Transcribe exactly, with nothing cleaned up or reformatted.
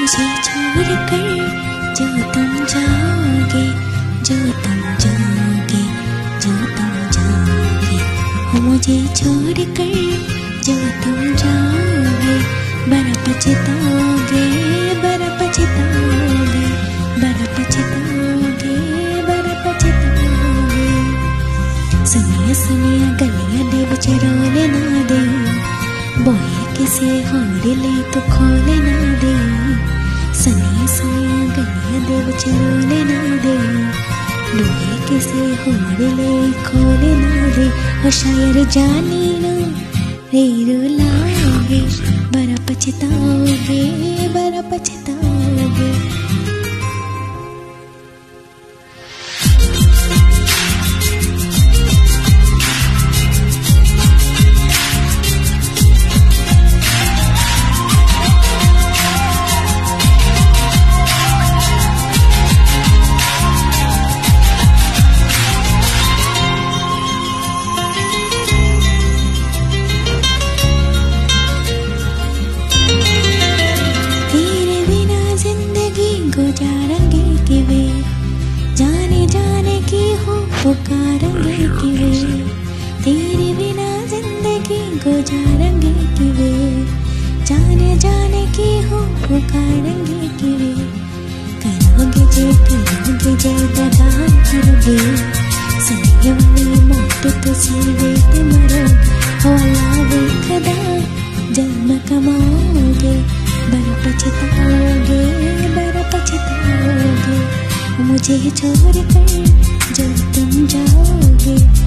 मुझे छोड़ कर जो तुम जाओगे, जो तुम जाओगे, जो तुम जाओगे, हो मुझे छोड़ कर जो तुम जाओगे, बड़ा पछताओगे, बड़ा पछताओगे, बड़ा पछताओगे, बड़ा पछताओगे। सुनिए सुनिए गलियां दे विच रोले ना दे, बोए किसे होर ले तो खोले ना दे। सुनिए सुनिए गलियां दे विच रोले ना दे, बोए किसे होर ले खोले ना दे। ओ शायर जानी नो रे रुलाओगे, बड़ा पछताओगे, बड़ा पछताओगे। गुजारेंगे कि वे जाने जाने की हो पुकारेंगे कि वे, तेरे बिना जिंदगी गुजारेंगे कि वे जाने जाने की हो पुकारेंगे कि वे। करोगे जे करोगे जे दगा करोगे, सही वाली मौत तो सीधे मरो, हो लावे कदा जन्म कमाओगे, बड़ा पछताओगे, बड़ा पछताओगे, मुझे छोड़ कर जो तुम जाओगे।